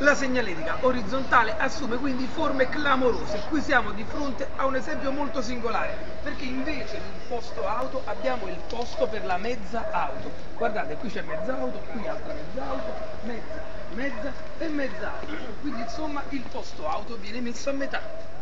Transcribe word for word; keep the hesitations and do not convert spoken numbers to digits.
La segnaletica orizzontale assume quindi forme clamorose. Qui siamo di fronte a un esempio molto singolare, perché invece di un posto auto abbiamo il posto per la mezza auto. Guardate, qui c'è mezza auto, qui altra mezza auto, mezza, mezza e mezza auto. Quindi insomma il posto auto viene messo a metà.